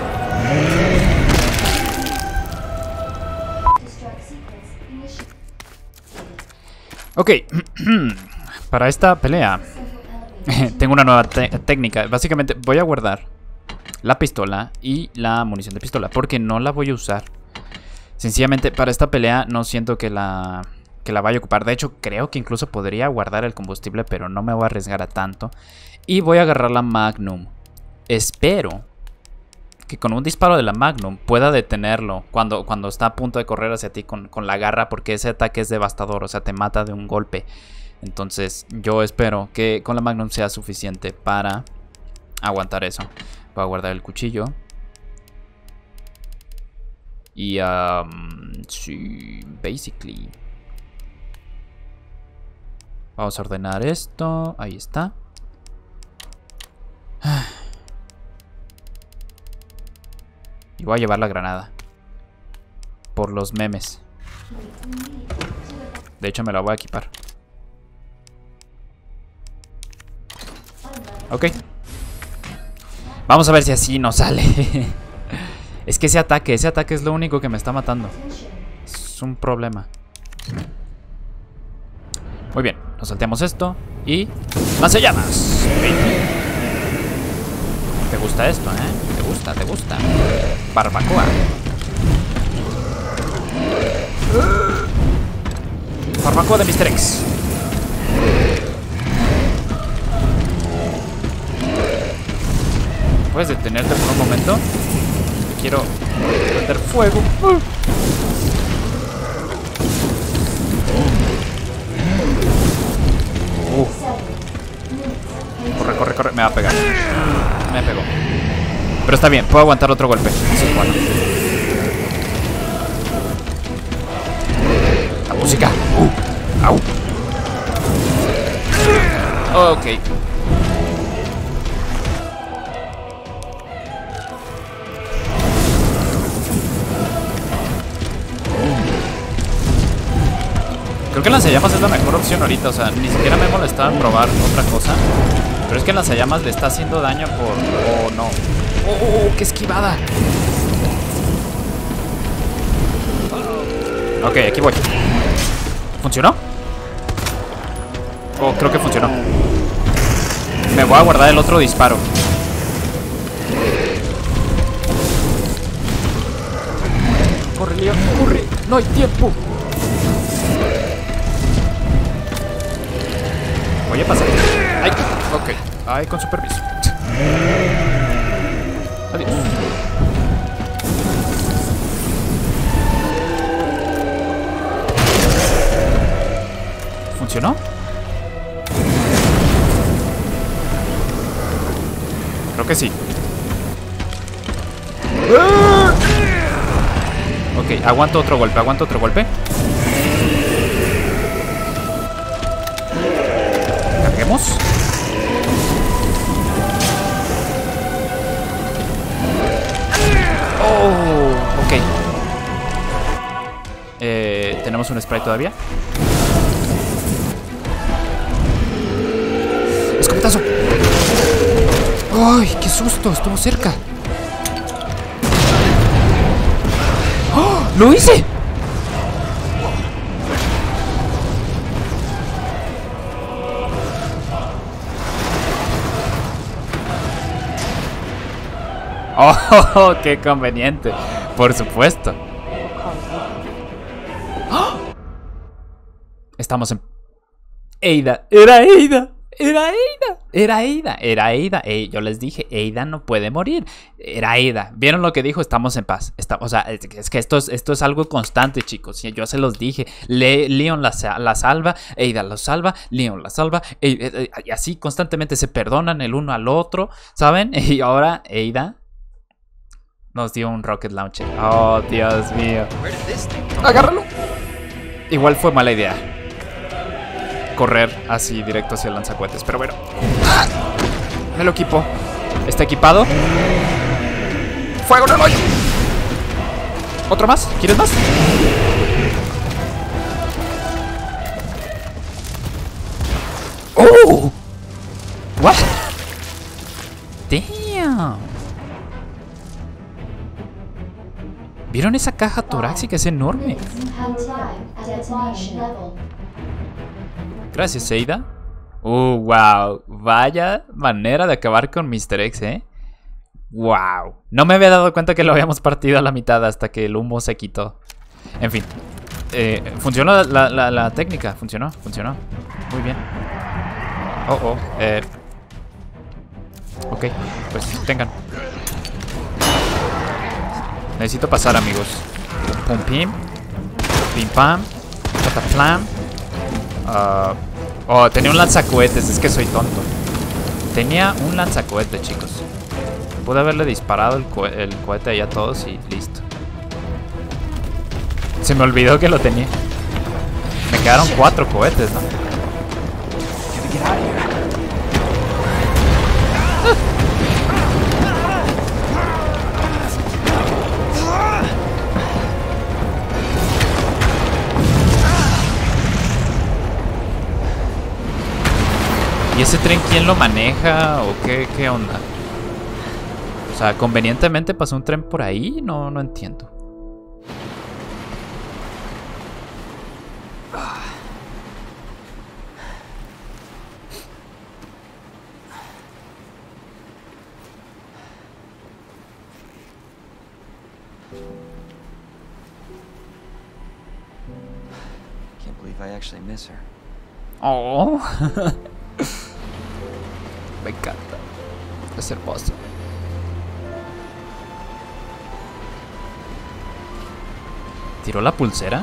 Speaker 1: Ok. Para esta pelea tengo una nueva técnica. Básicamente voy a guardar la pistola y la munición de pistola, porque no la voy a usar. Sencillamente para esta pelea no siento que la vaya a ocupar. De hecho creo que incluso podría guardar el combustible, pero no me voy a arriesgar a tanto. Y voy a agarrar la Magnum. Espero que con un disparo de la Magnum pueda detenerlo cuando está a punto de correr hacia ti con la garra, porque ese ataque es devastador, o sea, te mata de un golpe. Entonces yo espero que con la Magnum sea suficiente para aguantar eso. Voy a guardar el cuchillo. Y sí, basically. Vamos a ordenar esto. Ahí está. Y voy a llevar la granada. Por los memes. De hecho me la voy a equipar. Ok. Vamos a ver si así nos sale. Es que ese ataque es lo único que me está matando. Es un problema. Muy bien, nos salteamos esto. Y... ¡lanzallamas! ¿Te gusta esto, ¿Te gusta? Barbacoa. Barbacoa de Mr. X. ¿Puedes detenerte por un momento? Quiero prender fuego. Corre. Me va a pegar. Me pegó. Pero está bien, puedo aguantar otro golpe. Eso es bueno. La música. Au. Ok. Creo que el lanzallamas es la mejor opción ahorita. O sea, ni siquiera me molestaba en probar otra cosa. Pero es que el lanzallamas le está haciendo daño por... Oh, no. ¡Oh, qué esquivada! Ok, aquí voy. ¿Funcionó? Oh, creo que funcionó. Me voy a guardar el otro disparo. Corre, Leon, corre. No hay tiempo. Voy a pasar. Ay, ok. Ay, con su permiso. Adiós. ¿Funcionó? Creo que sí. Ok, aguanto otro golpe. Carguemos. Oh, ok. Tenemos un spray todavía. ¡Escopetazo! ¡Ay, qué susto! Estuvo cerca. ¡Oh! ¡Lo hice! ¡Oh! ¡Qué conveniente! Por supuesto. ¡Oh! Estamos en... Ada. ¡Era Ada! Era Ada. Era Ada. Era Ada. Yo les dije, Ada no puede morir. Era Ada. ¿Vieron lo que dijo? Estamos en paz. O sea, es que esto es algo constante, chicos. Yo se los dije. Leon la salva. Ada lo salva. Leon la salva. Y así constantemente se perdonan el uno al otro. ¿Saben? Y ahora Ada nos dio un rocket launcher. Oh, Dios mío. Agárralo. Igual fue mala idea correr así directo hacia el lanzacohetes, pero bueno. ¡Ah! Me lo equipo. ¿Está equipado? ¡Fuego en el hoyo! ¿Otro más? ¿Quieres más? ¡Oh! ¿What? ¡Damn! ¿Vieron esa caja torácica? Es enorme. Gracias, Ada. Wow. Vaya manera de acabar con Mr. X, ¿eh? Wow. No me había dado cuenta que lo habíamos partido a la mitad hasta que el humo se quitó. En fin. Funcionó la técnica. Funcionó. Muy bien. Ok, pues tengan. Necesito pasar, amigos. Pum pim. Pim pam. Pataplam. Tenía un lanzacohetes. Es que soy tonto. Tenía un lanzacohetes, chicos. Pude haberle disparado el cohete ahí a todos y listo. Se me olvidó que lo tenía. Me quedaron 4 cohetes, ¿no? ¿Y ese tren quién lo maneja o qué onda? O sea, ¿convenientemente pasó un tren por ahí? No entiendo.
Speaker 3: Can't believe I actually miss her.
Speaker 1: Oh. Me encanta. Es hermoso. ¿Tiró la pulsera?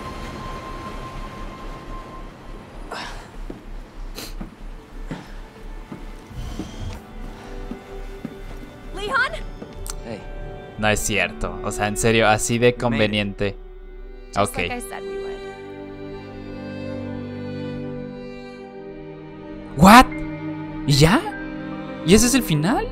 Speaker 4: Leon?
Speaker 3: Hey.
Speaker 1: No es cierto. O sea, en serio, así de conveniente.
Speaker 4: Just
Speaker 1: Ok.
Speaker 4: like I said we would.
Speaker 1: ¿What? ¿Y ya? ¿Y ese es el final?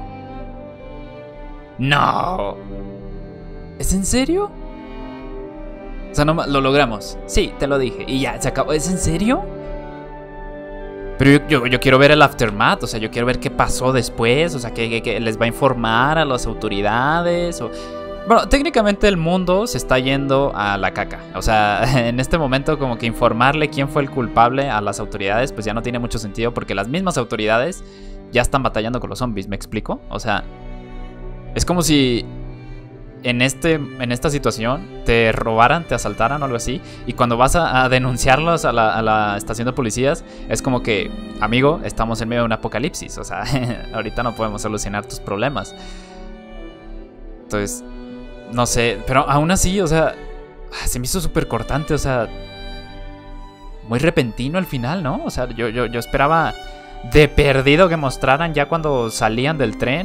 Speaker 1: No. ¿Es en serio? O sea, no, lo logramos. Sí, te lo dije. Y ya, se acabó. ¿Es en serio? Pero yo quiero ver el aftermath. O sea, yo quiero ver qué pasó después. O sea, que les va a informar a las autoridades. Bueno, técnicamente el mundo se está yendo a la caca. O sea, en este momento como que informarle quién fue el culpable a las autoridades pues ya no tiene mucho sentido porque las mismas autoridades ya están batallando con los zombies, ¿me explico? O sea, es como si en esta situación te robaran, te asaltaran o algo así y cuando vas a denunciarlos a la estación de policías es como que, amigo, estamos en medio de un apocalipsis. O sea, ahorita no podemos solucionar tus problemas. Entonces... no sé, pero aún así, o sea, se me hizo súper cortante, o sea, muy repentino al final, ¿no? O sea, yo esperaba de perdido que mostraran ya cuando salían del tren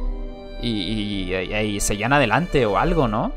Speaker 1: y seguían adelante o algo, ¿no?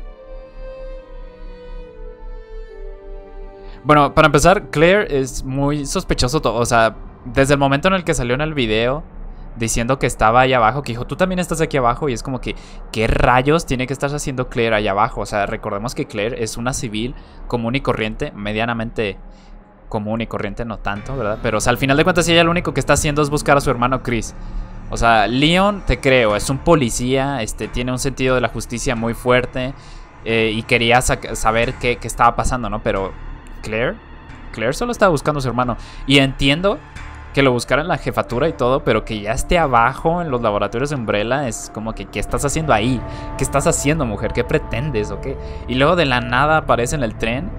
Speaker 1: Bueno, para empezar, Claire es muy sospechoso todo, o sea, desde el momento en el que salió en el video diciendo que estaba ahí abajo, que dijo, tú también estás aquí abajo, y es como que, ¿qué rayos tiene que estar haciendo Claire ahí abajo? O sea, recordemos que Claire es una civil común y corriente, medianamente común y corriente, no tanto, ¿verdad? Pero, o sea, al final de cuentas ella lo único que está haciendo es buscar a su hermano Chris. O sea, Leon, te creo, es un policía, tiene un sentido de la justicia muy fuerte, y quería saber qué estaba pasando, ¿no? Pero Claire solo estaba buscando a su hermano, y entiendo que lo buscara en la jefatura y todo, pero que ya esté abajo en los laboratorios de Umbrella es como que, ¿qué estás haciendo ahí? ¿Qué estás haciendo, mujer? ¿Qué pretendes o qué? Y luego de la nada aparece en el tren.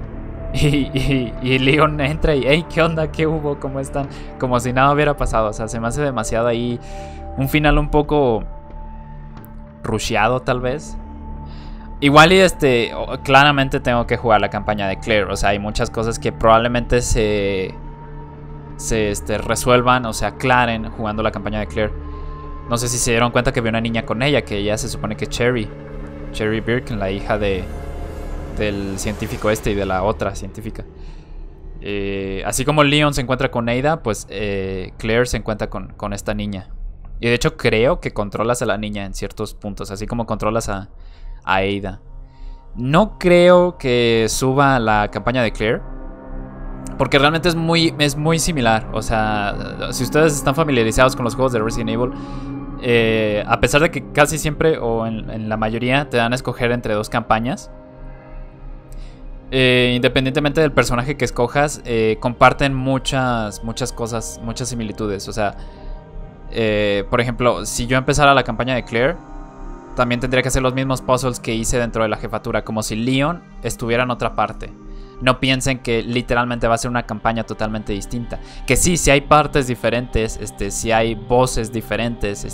Speaker 1: Y Leon entra y, hey, ¿qué onda? ¿Qué hubo? ¿Cómo están? Como si nada hubiera pasado. O sea, se me hace demasiado ahí. Un final un poco rusheado, tal vez. Igual y claramente tengo que jugar la campaña de Claire. O sea, hay muchas cosas que probablemente se resuelvan o se aclaren jugando la campaña de Claire. No sé si se dieron cuenta que había una niña con ella, que ella se supone que es Cherry Birkin, la hija del científico y de la otra científica. Así como Leon se encuentra con Ada, pues Claire se encuentra con esta niña. Y de hecho creo que controlas a la niña en ciertos puntos, así como controlas a Ada. No creo que suba la campaña de Claire, porque realmente es muy similar. O sea, si ustedes están familiarizados con los juegos de Resident Evil, a pesar de que casi siempre o en la mayoría te dan a escoger entre dos campañas, independientemente del personaje que escojas, comparten muchas cosas, muchas similitudes. O sea, por ejemplo, si yo empezara la campaña de Claire, también tendría que hacer los mismos puzzles que hice dentro de la jefatura, como si Leon estuviera en otra parte. No piensen que literalmente va a ser una campaña totalmente distinta. Que sí hay partes diferentes, sí hay voces diferentes,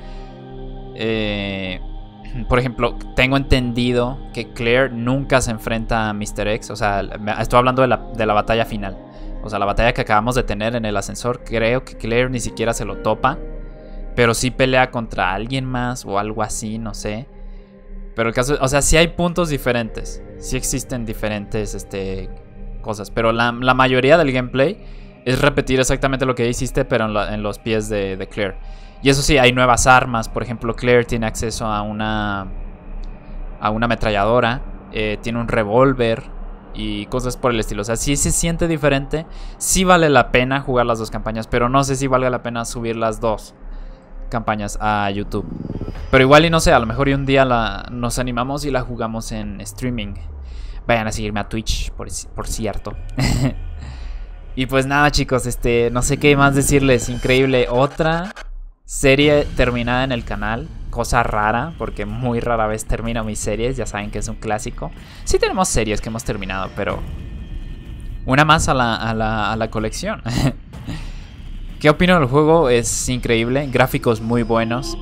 Speaker 1: por ejemplo, tengo entendido que Claire nunca se enfrenta a Mr. X. O sea, estoy hablando de la batalla final. O sea, la batalla que acabamos de tener en el ascensor. Creo que Claire ni siquiera se lo topa, pero sí pelea contra alguien más o algo así, no sé. Pero el caso, o sea, sí hay puntos diferentes. Sí existen diferentes cosas. Pero la mayoría del gameplay es repetir exactamente lo que hiciste, pero en los pies de Claire. Y eso sí, hay nuevas armas. Por ejemplo, Claire tiene acceso a una ametralladora. Tiene un revólver y cosas por el estilo. O sea, sí se siente diferente. Sí vale la pena jugar las dos campañas, pero no sé si valga la pena subir las dos campañas a YouTube. Pero igual y no sé, a lo mejor y un día nos animamos y la jugamos en streaming. Vayan a seguirme a Twitch, por cierto. Y pues nada, chicos, no sé qué más decirles. Increíble, otra serie terminada en el canal. Cosa rara, porque muy rara vez termino mis series. Ya saben que es un clásico. Sí tenemos series que hemos terminado, pero una más a la colección. ¿Qué opino del juego? Es increíble, gráficos muy buenos.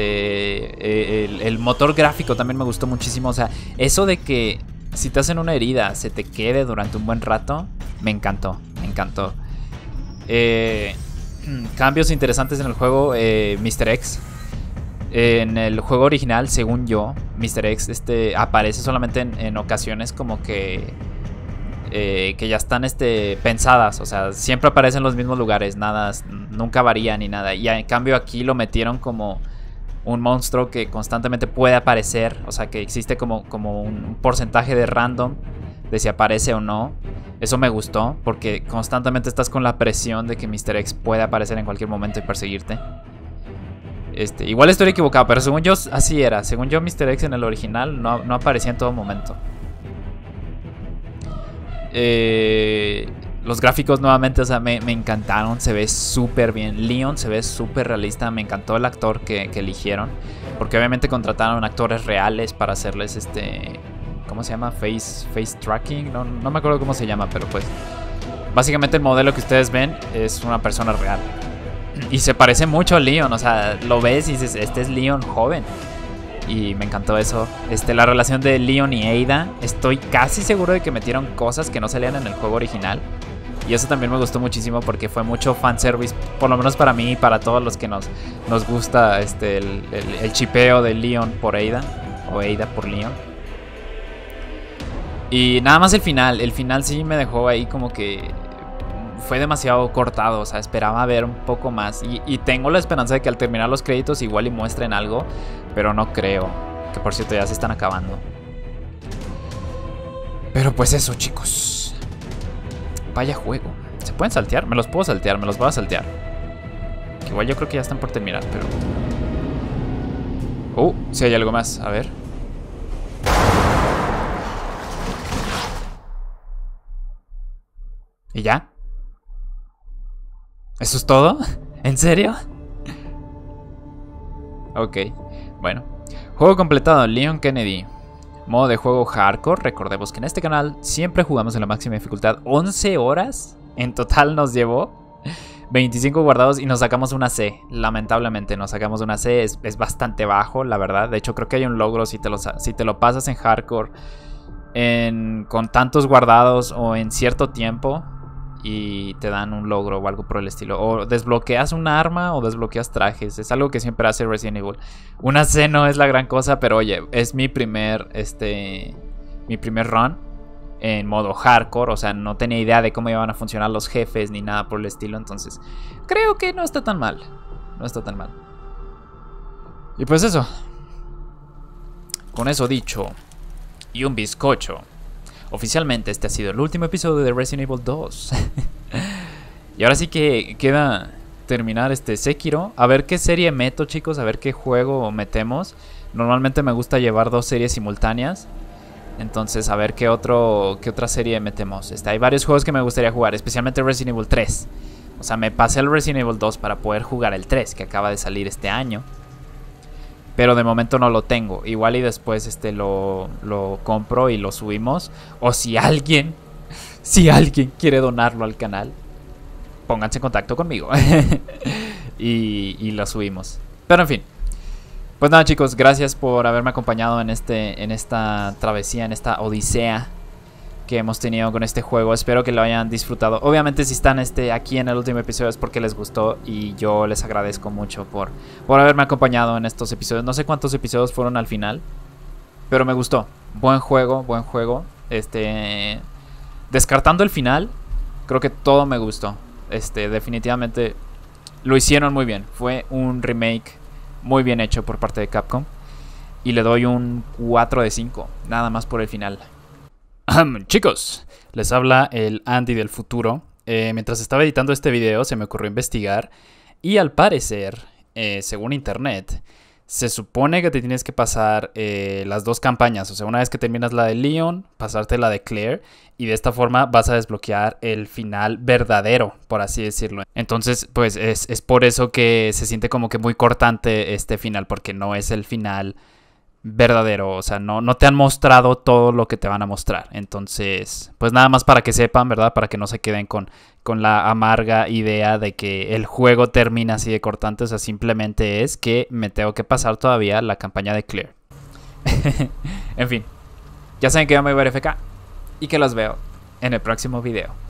Speaker 1: El motor gráfico también me gustó muchísimo. O sea, eso de que si te hacen una herida se te quede durante un buen rato, me encantó, me encantó. Cambios interesantes en el juego. Mr. X, en el juego original, según yo, Mr. X aparece solamente en ocasiones como que ya están pensadas. O sea, siempre aparecen en los mismos lugares, nunca varía ni nada. Y en cambio aquí lo metieron como un monstruo que constantemente puede aparecer. O sea, que existe como un porcentaje de random de si aparece o no. Eso me gustó, porque constantemente estás con la presión de que Mr. X puede aparecer en cualquier momento y perseguirte. Igual estoy equivocado, pero según yo así era. Según yo, Mr. X en el original no aparecía en todo momento. Los gráficos nuevamente, o sea, me encantaron. Se ve súper bien. Leon se ve súper realista. Me encantó el actor que eligieron, porque obviamente contrataron actores reales para hacerles ¿cómo se llama? Face tracking. No me acuerdo cómo se llama, pero pues básicamente el modelo que ustedes ven es una persona real. Y se parece mucho a Leon. O sea, lo ves y dices, este es Leon joven. Y me encantó eso. La relación de Leon y Ada. Estoy casi seguro de que metieron cosas que no salían en el juego original. Y eso también me gustó muchísimo, porque fue mucho fanservice, por lo menos para mí y para todos los que nos gusta el chipeo de Leon por Ada, o Ada por Leon. Y nada más el final sí me dejó ahí como que fue demasiado cortado. O sea, esperaba ver un poco más. Y tengo la esperanza de que al terminar los créditos igual y muestren algo, pero no creo. Que por cierto ya se están acabando. Pero pues eso, chicos. Vaya juego. ¿Se pueden saltear? Me los puedo saltear, me los voy a saltear. Que igual yo creo que ya están por terminar, pero... sí hay algo más, a ver. ¿Y ya? ¿Eso es todo? ¿En serio? Ok, bueno. Juego completado, Leon Kennedy. Modo de juego hardcore. Recordemos que en este canal siempre jugamos en la máxima dificultad. 11 horas en total nos llevó. 25 guardados y nos sacamos una C. Lamentablemente nos sacamos una C. Es bastante bajo, la verdad. De hecho creo que hay un logro si te lo pasas en hardcore con tantos guardados o en cierto tiempo. Y te dan un logro o algo por el estilo. O desbloqueas un arma o desbloqueas trajes. Es algo que siempre hace Resident Evil. Una C no es la gran cosa, pero oye, es mi primer run en modo hardcore. O sea, no tenía idea de cómo iban a funcionar los jefes ni nada por el estilo. Entonces, creo que no está tan mal. No está tan mal. Y pues eso. Con eso dicho, y un bizcocho, oficialmente este ha sido el último episodio de Resident Evil 2. Y ahora sí que queda terminar este Sekiro. A ver qué serie meto, chicos. A ver qué juego metemos. Normalmente me gusta llevar 2 series simultáneas. Entonces a ver qué otra serie metemos. Hay varios juegos que me gustaría jugar, especialmente Resident Evil 3. O sea, me pasé el Resident Evil 2 para poder jugar el 3, que acaba de salir este año. Pero de momento no lo tengo. Igual y después lo compro y lo subimos. O si alguien quiere donarlo al canal, pónganse en contacto conmigo. y lo subimos. Pero en fin. Pues nada, chicos, gracias por haberme acompañado en esta travesía, en esta odisea que hemos tenido con este juego. Espero que lo hayan disfrutado. Obviamente si están aquí en el último episodio es porque les gustó. Y yo les agradezco mucho por haberme acompañado en estos episodios. No sé cuántos episodios fueron al final, pero me gustó. Buen juego, buen juego. Descartando el final, creo que todo me gustó. Definitivamente lo hicieron muy bien. Fue un remake muy bien hecho por parte de Capcom. Y le doy un 4 de 5, nada más por el final. Chicos, les habla el Andy del futuro. Mientras estaba editando este video se me ocurrió investigar. Y al parecer, según internet, se supone que te tienes que pasar las 2 campañas. O sea, una vez que terminas la de Leon, pasarte la de Claire. Y de esta forma vas a desbloquear el final verdadero, por así decirlo. Entonces, pues es por eso que se siente como que muy cortante este final. Porque no es el final verdadero, o sea, no te han mostrado todo lo que te van a mostrar. Entonces, pues nada más para que sepan, ¿verdad? Para que no se queden con la amarga idea de que el juego termina así de cortante. O sea, simplemente es que me tengo que pasar todavía la campaña de Claire. En fin, ya saben que yo me voy a ver FK y que los veo en el próximo video.